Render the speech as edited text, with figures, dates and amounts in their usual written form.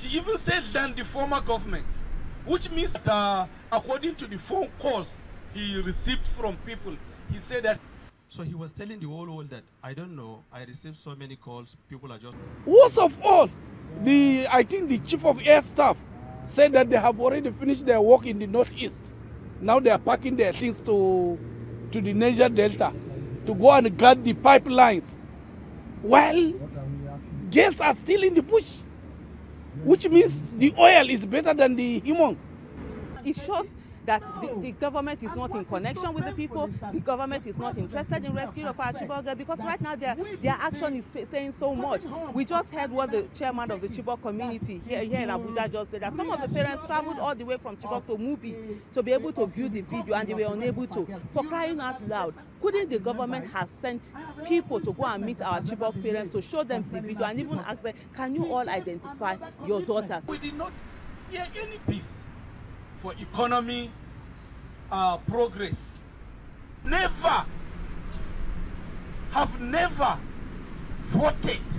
She even said than the former government, which means that according to the phone calls he received from people, he said that. So he was telling the whole world that, I don't know, I received so many calls, people are just... Worst of all, I think the chief of air staff said that they have already finished their work in the northeast. Now they are packing their things to the Niger Delta to go and guard the pipelines. Well, girls are still in the bush, which means the oil is better than the human. It shows that the government is not in connection with the people. The government is not interested in rescue of our Chibok girls, because right now their action is saying so much. We just heard what the chairman of the Chibok community here in Abuja just said, that some of the parents traveled all the way from Chibok to Mubi to be able to view the video, and they were unable to. For crying out loud, couldn't the government have sent people to go and meet our Chibok parents to show them the video and even ask them, can you all identify your daughters? We did not hear any peace for economy progress. Never voted